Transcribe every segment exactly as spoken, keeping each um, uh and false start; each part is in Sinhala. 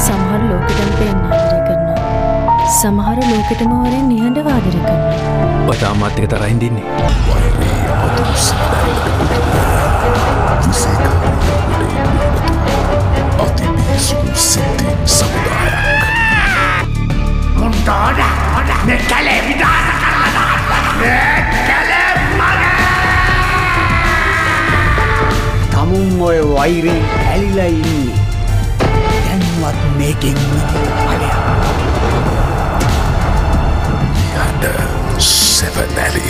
සමහර ලෝකෙටම පේන්න ආදරය කරනවා. සමහර ලෝකෙටම හොරෙන් නිහඬව ආදරය කරනවා. ඔය තාමත් එක තරහින් දින්නේ. Montana, ne kale vidasa karana, ne kale maga. Tamun oy waire alila inni. Danwat meken male. Nihanda Sewaneli.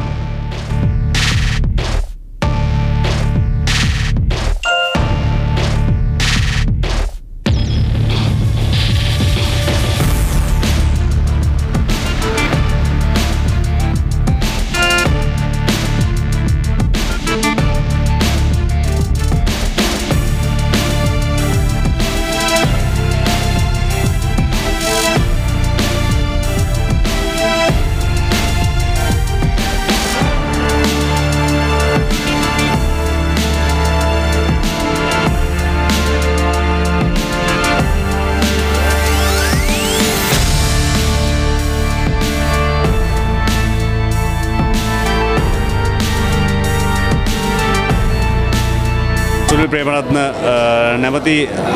Premaratne නැමති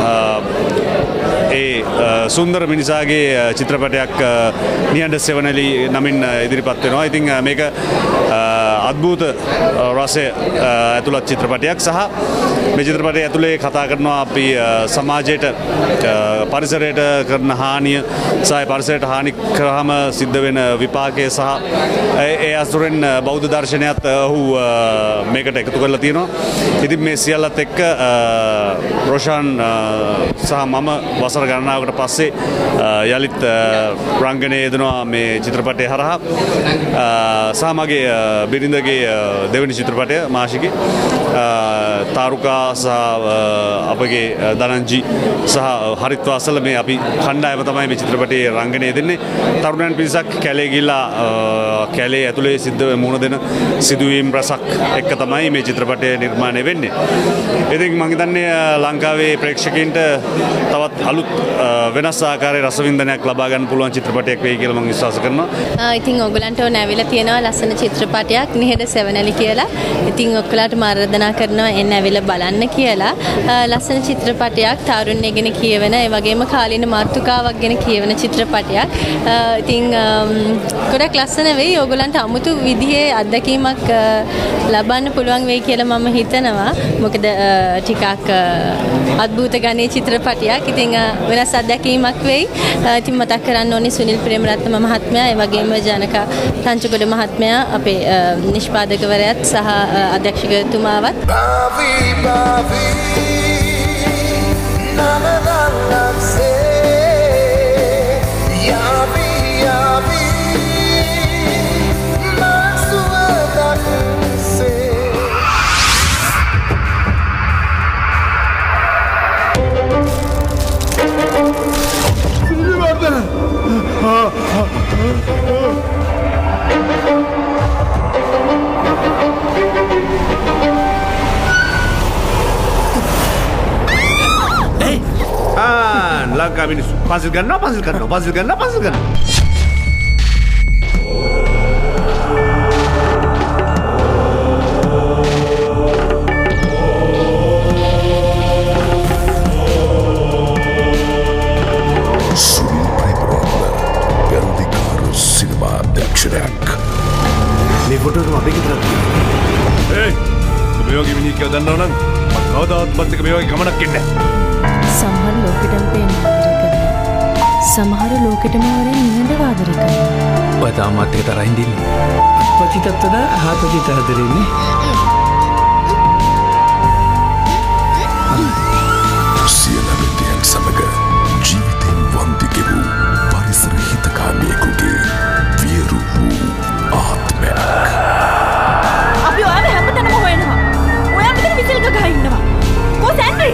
ඒ සුන්දර මිනිසාගේ චිත්‍රපටයක් නිහඬ සෙවනැලි නමින් ඉදිරිපත් වෙනවා. ඉතින් මේක අද්භූත රසය ඇතුළත් චිත්‍රපටයක් සහ මේ චිත්‍රපටය ඇතුලේ කතා කරනවා අපි සමාජයට පරිසරයට කරන හානිය සහ පරිසරයට හානි කරාම සිද්ධ වෙන විපාකය සහ ඒ අසුරෙන් බෞද්ධ දර්ශනයත් ඔහු මේකට එකතු කරලා තියෙනවා. ඉතින් මේ සියල්ලත් එක්ක රොෂාන් සහ මම වසර ගණනාවකට පස්සේ යලිත් රංගනයේ යෙදෙනවා මේ චිත්‍රපටය හරහා සහ මගේ බිරිඳගේ දෙවෙනි චිත්‍රපටය මාෂිකේ තාරුකා සහ අපගේ දනංජි සහ හරිත්වාසල මේ අපි කණ්ඩායම තමයි මේ චිත්‍රපටයේ රංගනයේ දෙන්නේ. තරුණයන් පිරිසක් කැලේ ගිහිල්ලා කැලේ ඇතුලේ සිද්ධ මුණ දෙන සිදුවීම් රසක් එක්ක තමයි මේ චිත්‍රපටය නිර්මාණය වෙන්නේ. ඉතින් මම හිතන්නේ ලංකාවේ ප්‍රේක්ෂකයන්ට තවත් අලුත් වෙනස් ආකාරයේ රසවින්දනයක් ලබා ගන්න පුළුවන් චිත්‍රපටයක් වෙයි කියලා මම විශ්වාස කරනවා. ඉතින් ඔයගලන්ට ඕන ඇවිල්ලා තියෙනවා ලස්සන චිත්‍රපටයක් නිහඬ සෙවනැලි කියලා. ඉතින් ඔක්කොලාට ආරාධනා කරනවා එන්න ඇවිල්ලා බලන්න කියලා. ලස්සන චිත්‍රපටයක් තාරුණ්‍ය ගැන කියවෙන ඒ වගේම කාලීන මාතෘකාවක් ගැන කියවෙන චිත්‍රපටයක්. ඉතින් ගොඩක් ලස්සන වෙයි. ඔයගලන්ට අමුතු විදිහේ අත්දැකීමක් ලබන්න පුළුවන් වෙයි කියලා මම හිතනවා. මොකද ටිකක් අద్භූත ගණයේ චිත්‍රපටයක්. ඉතින් වෙනස් අත්දැකීමක් වෙයි. ඉතින් මතක් කරන්න ඕනේ සුනිල් ප්‍රේමරත්න මහත්මයා ඒ වගේම ජනක තංචගොඩ මහත්මයා අපේ නිෂ්පාදකවරයාත් සහ අධ්‍යක්ෂකතුමාවත් Bavi, Bavi, Nanadalakse, Yavi, Yavi, Masuadakse. Silivardan. Ha, ha, ha. Langkah minus pasir ganna pasir ganna pasir ganna pasir ganna Sunil Premratna Perudikaru Cinema Daksharak මේ ෆොටෝ එක අපේ ගෙදරට ඒ මේ වගේ මිනිහ කියලා දන්නව නම් මම කවදාවත් මත් එක මේ වගේ ගමනක් එන්නේ නැහැ. සමහර ලෝකෙටම පේන්න ආදරය කරනවා. සමහර ලෝකෙටම හොරෙන් නිහඬව ආදරය කරනවා. ඔය තාමත් එක තරහින් දින්නේ. පතිතත්තද හාපතිත හදරෙන්නේ. සියලුම සමග ජීවිතෙන් වන්දි කෙරූ පරිසර හිතකාමියෙකුගේ වියරු වූ ආත්මයක්. අපි ඔයාලා හැමතැනම හොයනවා. ඔයා මෙතන විසිල් ගගා ඉන්නවා. කො සැන්ඩ්‍රි?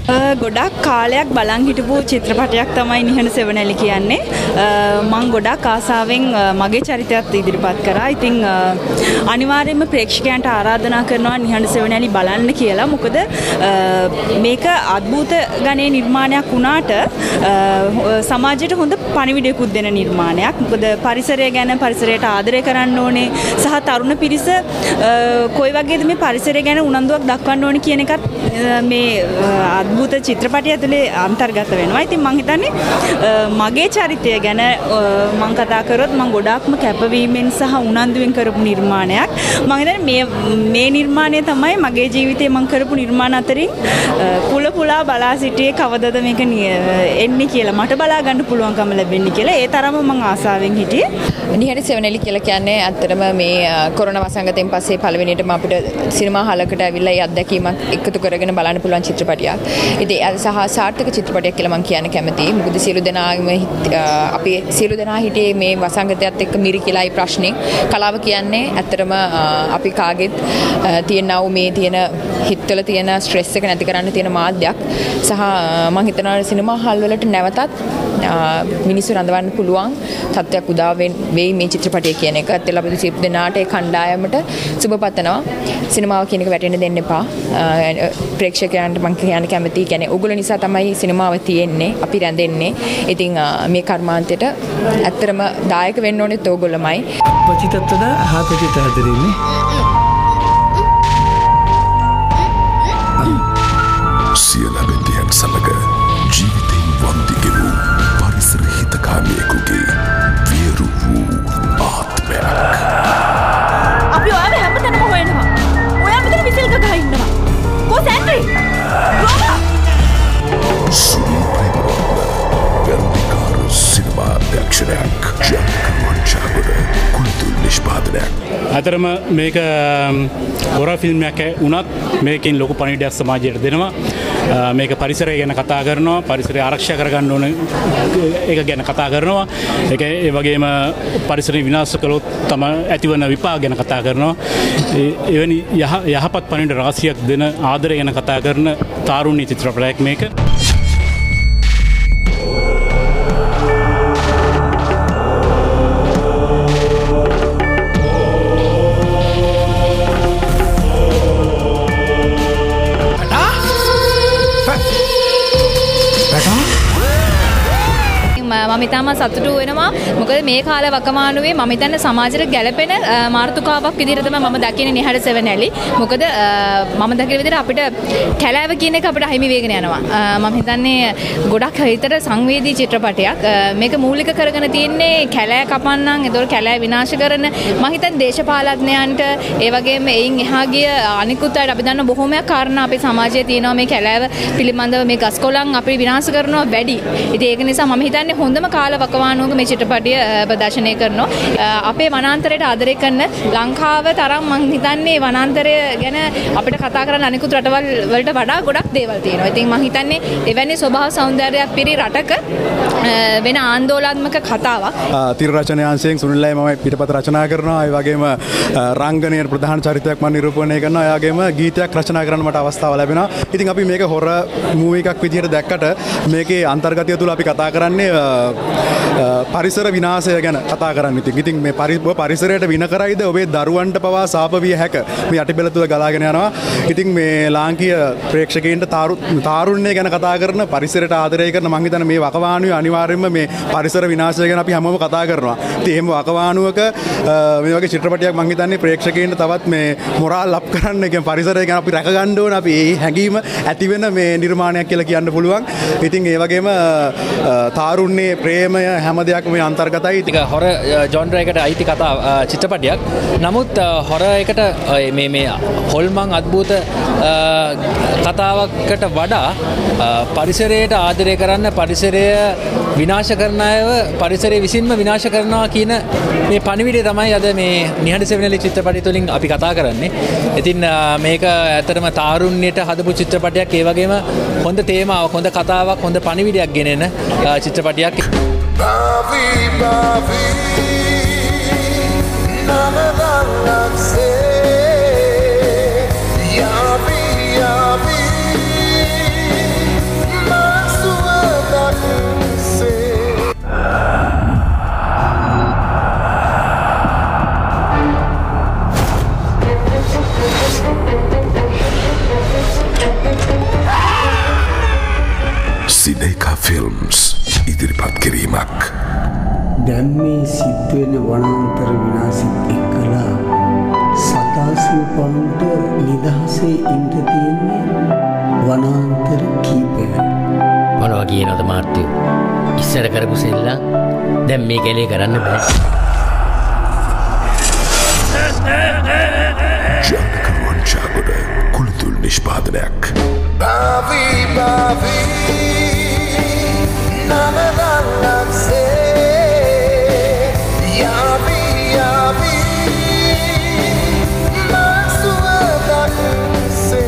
ගොඩක් කාලයක් බලන් හිටපු චිත්‍රපටයක් තමයි නිහඬ සෙවණැලි කියන්නේ. මම ගොඩක් ආසාවෙන් මගේ චරිතයත් ඉදිරිපත් කරා. ඉතින් අනිවාර්යයෙන්ම ප්‍රේක්ෂකයන්ට ආරාධනා කරනවා නිහඬ සෙවණැලි බලන්න කියලා. මොකද මේක අద్భుත ගණයේ නිර්මාණයක් වුණාට සමාජයට හොඳ පණිවිඩයකුත් දෙන නිර්මාණයක්. මොකද පරිසරය ගැන පරිසරයට ආදරය කරන්න ඕනේ සහ තරුණ පිරිස කොයි වගේද මේ පරිසරය ගැන උනන්දුවක් දක්වන්න ඕනේ කියන එකත් මේ අద్భుත චිත්‍රපටය ඇතුලේ අන්තර්ගත වෙනවා. ඉතින් මම හිතන්නේ මගේ චරිතය ගැන මම කතා කරොත් මම ගොඩාක්ම කැපවීමෙන් සහ උනන්දුවෙන් කරපු නිර්මාණයක්. මම හිතන්නේ මේ මේ නිර්මාණය තමයි මගේ ජීවිතේ මම කරපු නිර්මාණ අතරින් පුල පුලා බලා සිටියේ කවදද මේක එන්නේ කියලා මට බලා ගන්න පුළුවන්කම ලැබෙන්නේ කියලා ඒ තරම මම ආසාවෙන් හිටියේ. නිහඬ සෙවණැලි කියලා කියන්නේ ඇත්තටම මේ කොරෝනා වසංගතයෙන් පස්සේ පළවෙනියටම අපිට සිනමා හලකට ඇවිල්ලා ඒ අත්දැකීමක් එකතු කරගෙන බලන්න පුළුවන් චිත්‍රපටයක්. ඉතින් ඒ සහ සාර්ථක චිත්‍රපටයක් කියලා මම කියන්න කැමතියි. මොකද සියලු දෙනාම අපි සියලු දෙනා හිටියේ මේ වසංගතයත් එක්ක මිරිකිලායි ප්‍රශ්නේ. කලාව කියන්නේ ඇත්තටම අපි කාගෙත් තියෙනා වූ මේ තියෙන හිතවල තියෙන ස්ට්‍රෙස් එක නැති කරන්න තියෙන මාධ්‍යයක්. සහ මම හිතනවා සිනමා හල් වලට නැවතත් මිනිස්සු රඳවන්න පුළුවන් තත්ත්වයක් උදා වෙයි මේ චිත්‍රපටය කියන එක. ඇත්තටම අපි සියලු දෙනාට ඒ කණ්ඩායමට සුබ පතනවා. සිනමාව කියන එක වැටෙන්න දෙන්න එපා. ප්‍රේක්ෂකයන්ට මම කියන්න කැමතියි. කියන්නේ ඕගොල්ලෝ නිසා තමයි සිනමාව තියෙන්නේ. අපි රැඳෙන්නේ. ඉතින් මේ කර්මාන්තයට ඇත්තටම දායක වෙන්න ඕනෙත් ඕගොල්ලෝමයි. ප්‍රතිතත්වද ආපතිත හදරින්නේ. සියලු බෙන්දියන් සමග ජීවිතෙන් වන්දිගෙ වූ පරිසර හිතකාමියෙකුගේ වියරු වූ ආත්මයක්. අපි ඔයාව හැමතැනම හොයනවා. ඔයා මෙතන විසිල් ගහ ඉන්නවා. කො සැන්ඩ්‍රි? රෝමා! සුප්‍රීම ගන්ධකාර සිනමා දැක්ෂණයක් ජනක මංචාගොඩ කුළුතුල් නිෂ්පාදනයක්. අතරම මේක හොරර් ෆිල්ම් එකක් වුණත් මේකෙන් ලොකු පණිවිඩයක් සමාජයට දෙනවා. මේක පරිසරය ගැන කතා කරනවා, පරිසරය ආරක්ෂා කරගන්න ඕන ඒක ගැන කතා කරනවා. ඒක ඒ වගේම පරිසරය විනාශ කළොත් තම ඇතිවන විපාක ගැන කතා කරනවා. එවැනි යහපත් පණිවිඩ රාශියක් දෙන ආදරය ගැන කතා කරන තාරුණ්‍ය චිත්‍රපටයක් මේක. මම ඉතාම සතුටු වෙනවා. මොකද මේ කාල වකමානුවේ මම හිතන්නේ සමාජයට ගැළපෙන මාතෘකාවක් විදිහට තමයි මම දකින්නේ නිහඬ සෙවණැලි. මොකද මම දකින විදිහට අපිට කැලෑව කියන එක අපිට අහිමි වෙගෙන යනවා. මම හිතන්නේ ගොඩක් හිතට සංවේදී චිත්‍රපටයක්. මේක මූලික කරගෙන තියෙන්නේ කැලෑ කපන්නම්, ඒතකොට කැලෑ විනාශ කරන මම හිතන්නේ දේශපාලඥයන්ට ඒ වගේම එයින් එහා ගිය අනිකුත් අයට අපි දන්න බොහෝමයක් කාරණා අපේ සමාජයේ තියෙනවා මේ කැලෑව පිළිබඳව මේ ගස්කොළන් අපි විනාශ කරනවා වැඩි. ඉතින් ඒක නිසා මම හිතන්නේ හොඳම කාල වකවානුවක මේ චිත්‍රපටය ප්‍රදර්ශනය කරනවා. අපේ වනාන්තරයට ආදරය කරන ලංකාව තරම් මම හිතන්නේ වනාන්තරය ගැන අපිට කතා කරන්න අනිකුත් රටවල් වලට වඩා ගොඩක් දේවල් තියෙනවා. ඉතින් මම හිතන්නේ එවැනි ස්වභාව සෞන්දර්යයක් පිරි රටක වෙන ආందోලනාත්මක කතාවක්. තිර රචන අංශයෙන් සුනිල්ලයි මම පිටපත රචනා කරනවා. ඒ වගේම රංගනයේ ප්‍රධාන චරිතයක් මම නිරූපණය කරනවා. ඒ වගේම ගීතයක් රචනා කරන්න මට අවස්ථාව ලැබෙනවා. ඉතින් අපි මේක හොර මූවි එකක් විදිහට දැක්කට මේකේ අන්තර්ගතය තුල අපි කතා කරන්නේ පරිසර විනාශය ගැන කතා කරන්න. ඉතින් ඉතින් මේ පරිසරයට වින කරයිද ඔබේ දරුවන්ට පවා සාප විය හැක මේ යටිපෙළ තුල ගලාගෙන යනවා. ඉතින් මේ ලාංකීය ප්‍රේක්ෂකයන්ට තාරුණ්‍ය ගැන කතා කරන පරිසරයට ආදරය කරන මම හිතන්නේ මේ වකවානුවේ අනිවාර්යයෙන්ම මේ පරිසර විනාශය ගැන අපි හැමෝම කතා කරනවා. ඉතින් එහෙම වකවානුවක මේ වගේ චිත්‍රපටයක් මම හිතන්නේ ප්‍රේක්ෂකයන්ට තවත් මේ මොරාල් අප් කරන්න කියන පරිසරය ගැන අපි රැක ගන්න ඕන. අපි ඒ හැඟීම ඇති වෙන මේ නිර්මාණයක් කියලා කියන්න පුළුවන්. ඉතින් ඒ වගේම තාරුණ්‍ය ප්‍රේමය හැම දෙයක්ම මේ අන්තර්ගතයි. ටික හොර ජොන්ර් එකට අයිති කතා චිත්‍රපටයක්. නමුත් හොර එකට මේ මේ හොල්මන් අద్భుත කතාවකට වඩා පරිසරයට ආදරය කරන්න, පරිසරය විනාශ කරන අයව පරිසරය විසින්ම විනාශ කරනවා කියන මේ පණිවිඩය තමයි අද මේ නිහඬ සෙවණැලි චිත්‍රපටය තුළින් අපි කතා කරන්නේ. ඉතින් මේක ඇත්තටම තාරුණ්‍යයට හදපු චිත්‍රපටයක්. ඒ වගේම හොඳ තේමාවක්, හොඳ කතාවක්, හොඳ පණිවිඩයක් ගෙනෙන චිත්‍රපටයක්. Bavi, bavi, nananakse, yavi, yavi, Films ඉදිරිපත් කිරීමක්. දැන් මේ සිද්ධ වෙන වනාන්තර විනාශෙත් එක්කලා සතාසිය පවුන්ට නිදහසේ ඉන්න තියෙන්නේ වනාන්තර කීපයක්. මොනවා කියනවද මාර්තියෝ? ඉස්සර කරපු සෙල්ලම් දැන් මේ කැලේ කරන්න බෑ. ජනකරුවන් චාගොඩ කුළුතුල් නිෂ්පාදනයක්. Bavi, bavi, namadalakse, yavi, yavi, masuadakse.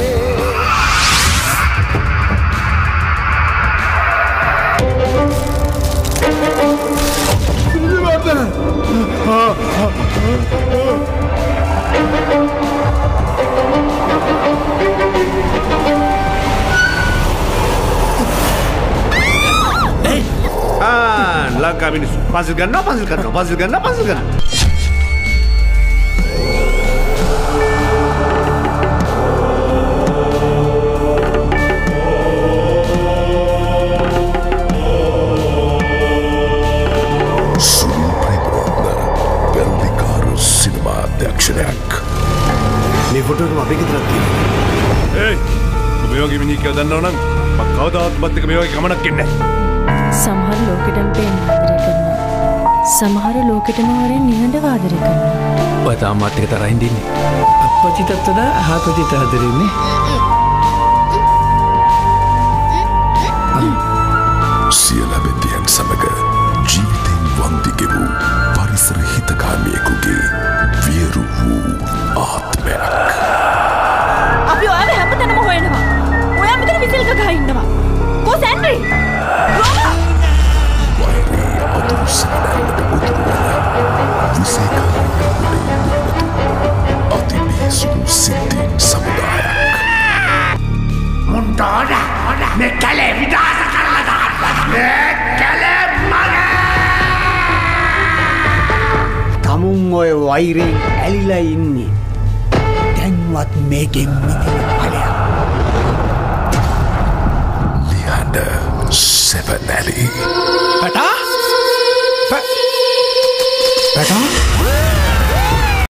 Ah, langkah minus. Pansil gana, pansil gana, pansil gana, pansil gana. Sunil Premratna, Gandhikaru Cinema Dakshanak. Ini foto itu apa kita lagi? Hey, මෙයාගේ මිනිහ කියලා දන්නවනම් මම කවදාවත් මත් එක මෙයාගේ ගමනක් එන්නේ නැහැ. සමහර ලෝකෙටම පේන ආදරය කරනවා. සමහර ලෝකෙටම වරෙන් නිහඬව ආදරය කරනවා. ඔය තාම මාත් එක තරහින් දින්නේ. අප්පච්චිටත් වඩා අහපච්චිට ආදරෙන්නේ. සියලබෙන්දියන් සමග ජීවිතෙන් වන්දිගෙවූ පරිසර හිතකාමියෙකුගේ වියරු වූ ආත්මයක්. අපි ඔයාලා හැමතැනම හොයනවා. ඔයා මෙතන විසිල් ගගා ඉන්නවා. කො සැන්ඩ්‍රි? රෝමා! වෛරී අතුරු සැනැල්ලට උතුරු වන විසේකාරී අතිබිහිසුම් සිද්ධීන් සමුදායක්. මුන්ට ඕන මේ කැලේ විනාශ කරලා දාන්න. මේ කැලේ මගේ! තමුන් ඔය වෛරයෙන් ඇලිලා ඉන්නේ. දැන්වත් මේකෙන් මිදෙන්න ඵලයක්. Nihanda Sewaneli. Pata? Pa- Pata?